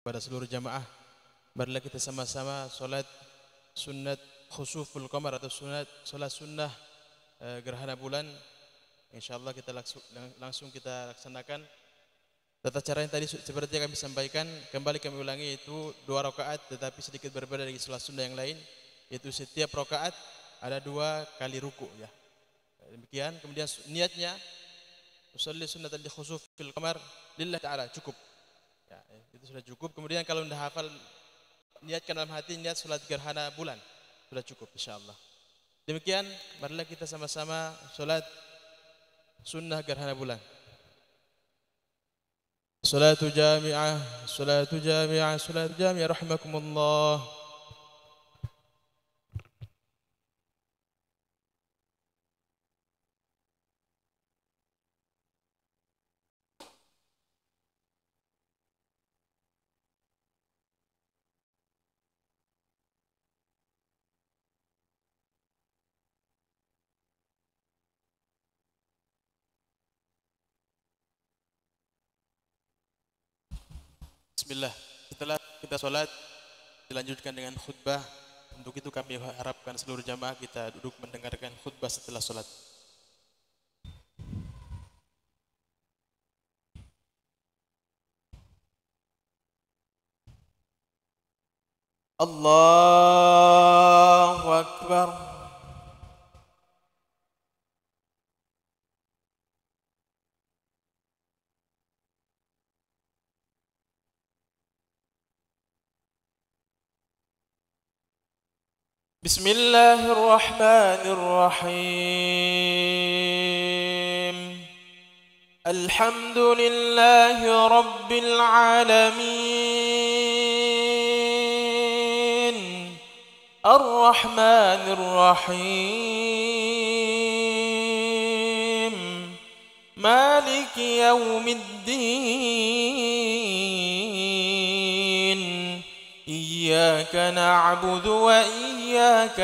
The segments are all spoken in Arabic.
Pada seluruh jamaah, marilah kita sama-sama solat sunat khusuful qamar atau solat sunnah gerhana bulan. Insyaallah kita langsung kita laksanakan. Tata cara yang tadi seperti yang kami sampaikan, kembali kami ulangi, yaitu 2 rakaat tetapi sedikit berbeda dari salat sunnah yang lain, yaitu setiap rakaat ada 2 kali ruku ya. Demikian, kemudian niatnya usolli sunnatal khusuf fil qamar lillah ta'ala, cukup. Ya, itu sudah cukup. Kemudian kalau sudah hafal, niatkan dalam hati niat salat gerhana bulan, sudah cukup insyaallah. Demikian, marilah kita sama-sama salat sunnah gerhana bulan. Salatu jami'ah, salatu jami'ah, salatu jami'ah, rahimakumullah. Bismillah. Setelah kita sholat, dilanjutkan dengan khutbah. Untuk itu kami harapkan seluruh jamaah kita duduk mendengarkan khutbah setelah sholat. Allahu Akbar. بسم الله الرحمن الرحيم. الحمد لله رب العالمين الرحمن الرحيم مالك يوم الدين إياك نعبد وإياك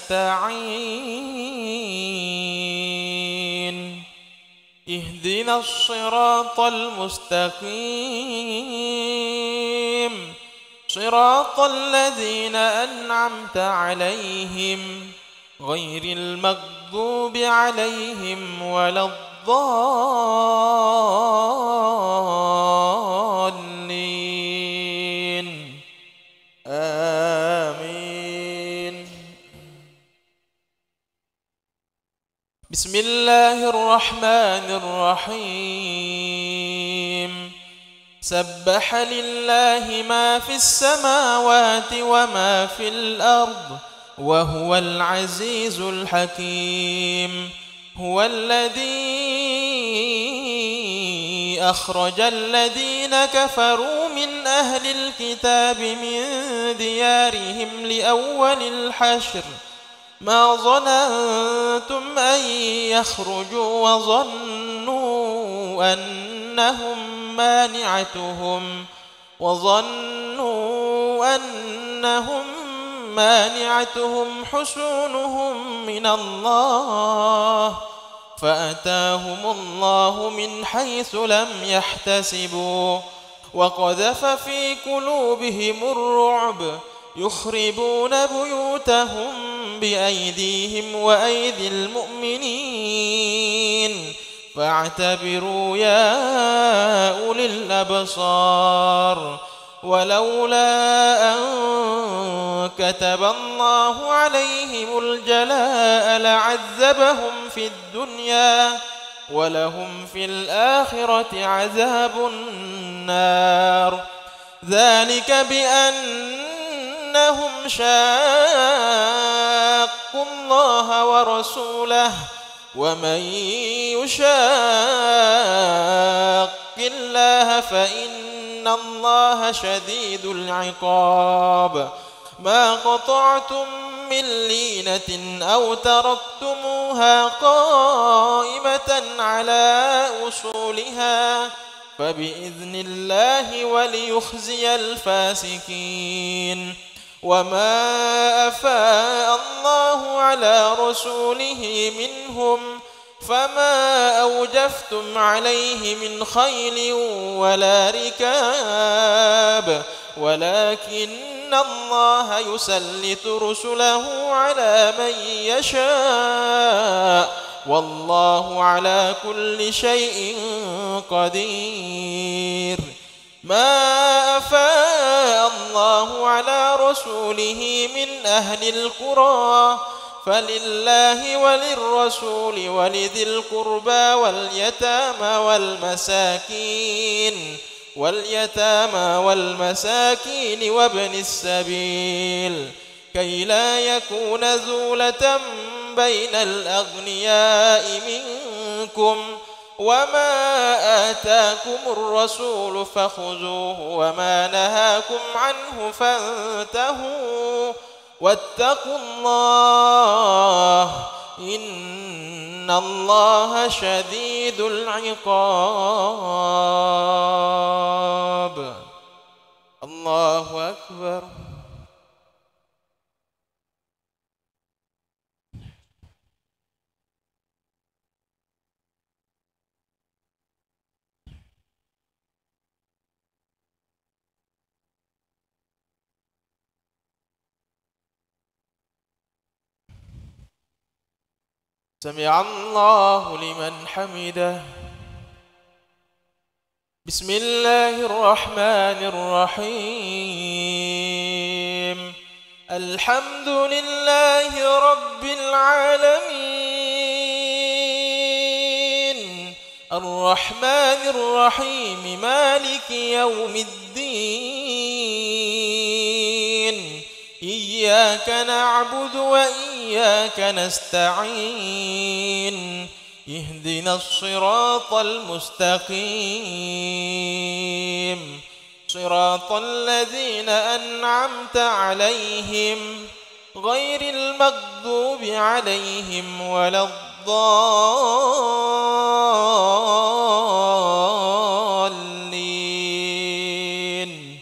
نستعين اهدنا الصراط المستقيم صراط الذين أنعمت عليهم غير المغضوب عليهم ولا الضالين آمين. بسم الله الرحمن الرحيم. سبح لله ما في السماوات وما في الأرض وهو العزيز الحكيم. هو الذي أخرج الذين كفروا من أهل الكتاب من ديارهم لأول الحشر ما ظننتم أن يخرجوا وظنوا أنهم مانعتهم حصونهم من الله فأتاهم الله من حيث لم يحتسبوا وقذف في قلوبهم الرعب يخربون بيوتهم بأيديهم وأيدي المؤمنين فاعتبروا يا أولي الأبصار. ولولا أن كتب الله عليهم الجلاء لعذبهم في الدنيا ولهم في الآخرة عذاب النار. ذلك بأنهم شاقوا الله ورسوله ومن يشاق الله فإن الله شديد العقاب. ما قطعتم من لينة أو تركتموها قائمة على أصولها فبإذن الله وليخزي الفاسقين. وما أفاء الله على رسوله منهم فما أوجفتم عليه من خيل ولا ركاب ولكن الله يسلط رسله على من يشاء والله على كل شيء قدير. ما أفاء الله على رسوله من أهل القرى فلله وللرسول ولذي القربى واليتامى والمساكين وابن السبيل كي لا يكون زولة بين الأغنياء منكم وما آتاكم الرسول فخذوه وما نهاكم عنه فانتهوا واتقوا الله إن الله شديد العقاب. الله أكبر. سمع الله لمن حمده. بسم الله الرحمن الرحيم. الحمد لله رب العالمين الرحمن الرحيم مالك يوم الدين إياك نعبد وإياك نستعين اهدنا الصراط المستقيم صراط الذين أنعمت عليهم غير المغضوب عليهم ولا الضالين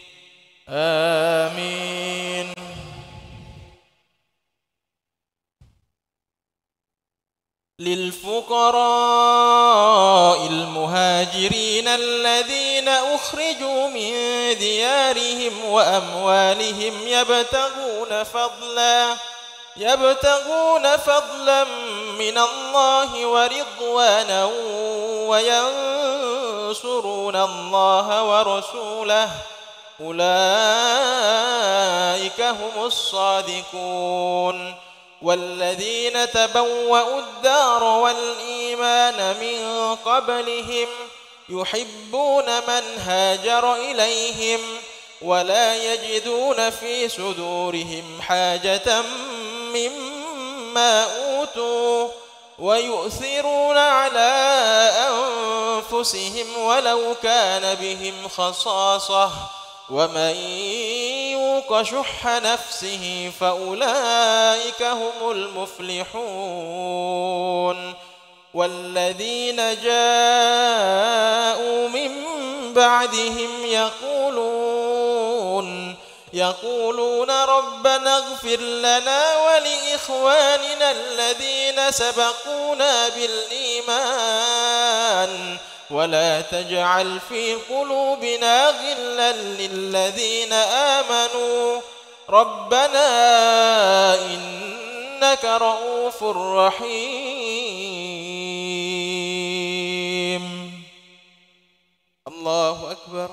آمين. للفقراء المهاجرين الذين أخرجوا من ديارهم وأموالهم يبتغون فضلا من الله ورضوانا وينصرون الله ورسوله أولئك هم الصادقون. والذين تبوأوا الدار والإيمان من قبلهم يحبون من هاجر إليهم ولا يجدون في صدورهم حاجة مما أوتوا ويؤثرون على أنفسهم ولو كان بهم خصاصة ومن يوق شح نفسه فأولئك هم المفلحون. والذين جاءوا من بعدهم يقولون ربنا اغفر لنا ولإخواننا الذين سبقونا بالإيمان ولا تجعل في قلوبنا غلا للذين آمنوا ربنا إنك رؤوف رحيم. الله أكبر.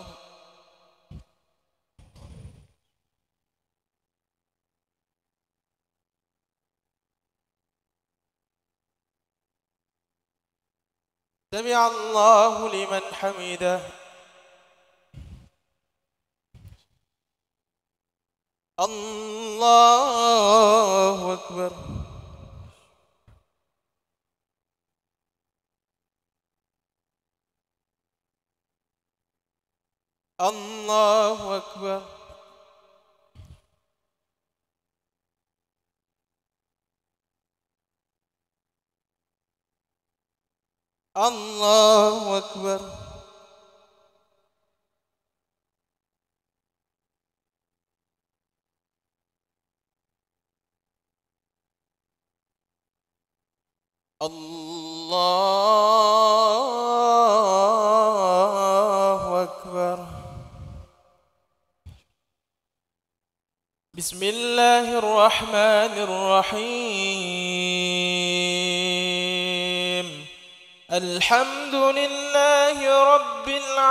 سمع الله لمن حمده. الله أكبر. الله أكبر. الله أكبر. الله الله أكبر. بسم الله الرحمن الرحيم. الحمد لله رب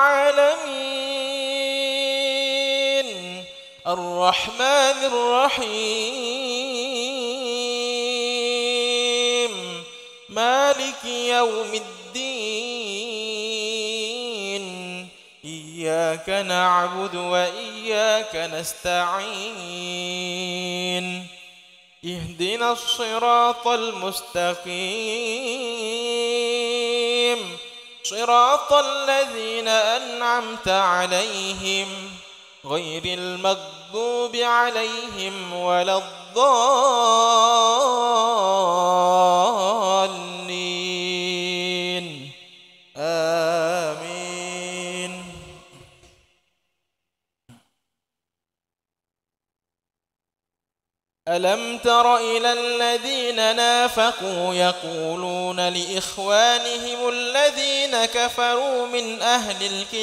العالمين الرحمن الرحيم مالك يوم الدين إياك نعبد وإياك نستعين اهدنا الصراط المستقيم صراط الذين أنعمت عليهم غير المغضوب عليهم ولا الضالين آمين. ألم تر إلى الذين نافقوا يقولون لإخوانهم الذين كفروا من أهل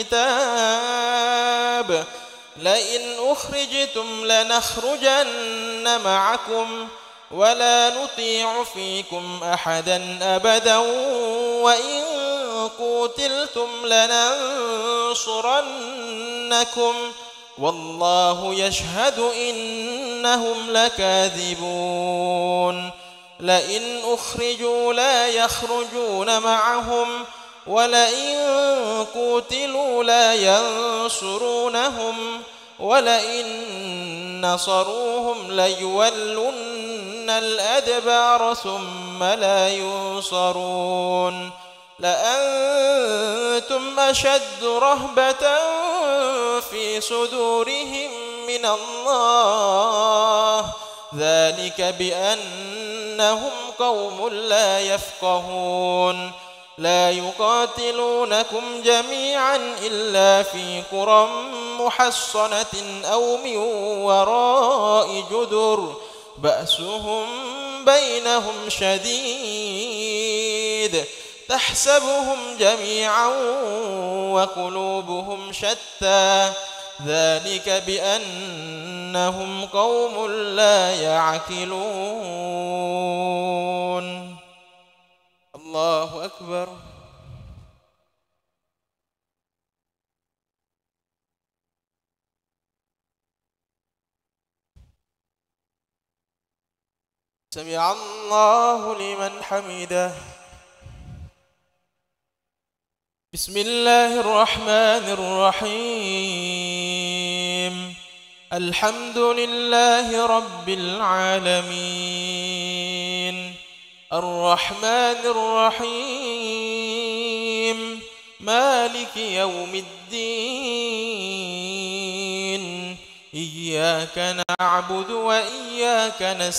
الكتاب لئن أخرجتم لنخرجن معكم ولا نطيع فيكم أحدا أبدا وإن قوتلتم لننصرنكم والله يشهد إنهم لكاذبون. لئن أخرجوا لا يخرجون معهم ولئن قوتلوا لا ينصرونهم ولئن نصروهم ليولن الأدبار ثم لا ينصرون. لأنتم أشد رهبة في صدورهم من الله ذلك بأنهم قوم لا يفقهون. لا يقاتلونكم جميعا إلا في قرى محصنة أو من وراء جدر بأسهم بينهم شديد تحسبهم جميعا وقلوبهم شتى ذلك بأنهم قوم لا يعقلون. الله أكبر. سمع الله لمن حمده. بسم الله الرحمن الرحيم. الحمد لله رب العالمين الرحمن الرحيم مالك يوم الدين إياك نعبد وإياك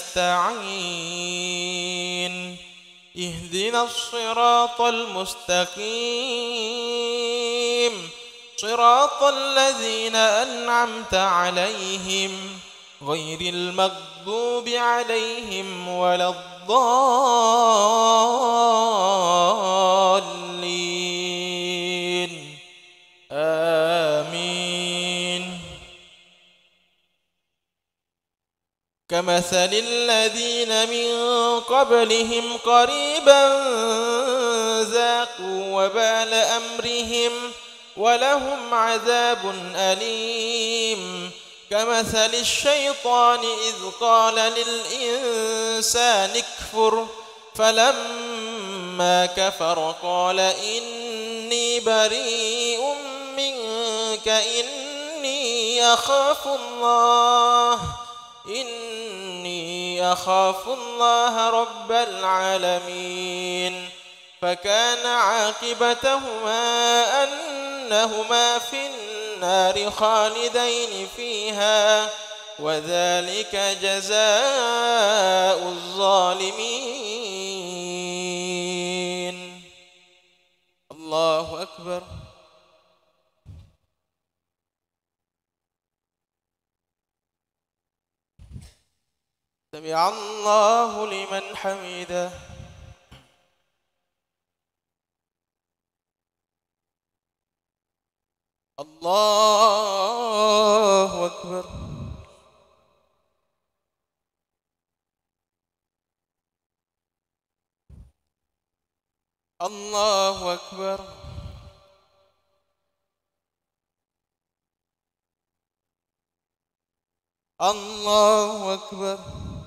نستعين اهدنا الصراط المستقيم صراط الذين أنعمت عليهم غير المغضوب عليهم ولا الضالين آمين. كمثل الذين من قبلهم قريبا ذاقوا وبال أمرهم ولهم عذاب أليم. كمثل الشيطان إذ قال للإنسان اكفر فلما كفر قال إني بريء منك إني أخاف الله رب العالمين. فكان عاقبتهما أنهما في النار خالدين فيها وذلك جزاء الظالمين. الله أكبر. سمع الله لمن حمده. الله أكبر. الله أكبر. الله أكبر.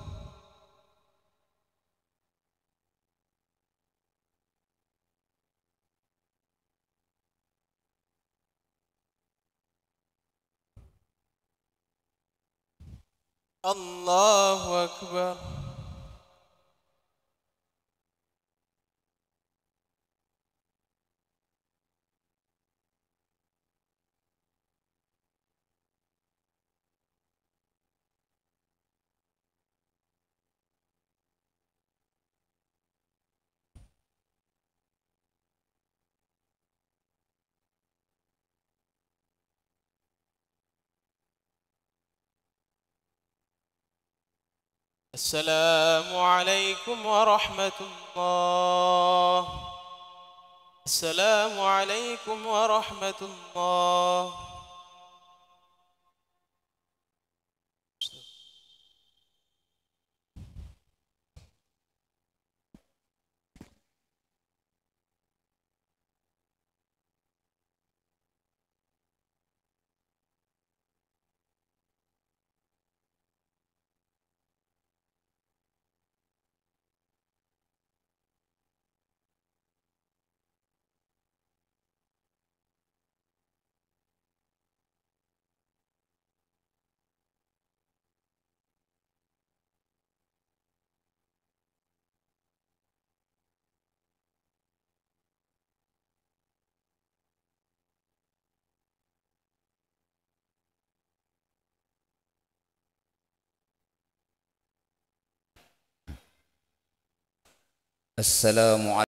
الله أكبر. السلام عليكم ورحمة الله. السلام عليكم ورحمة الله. السلام عليكم.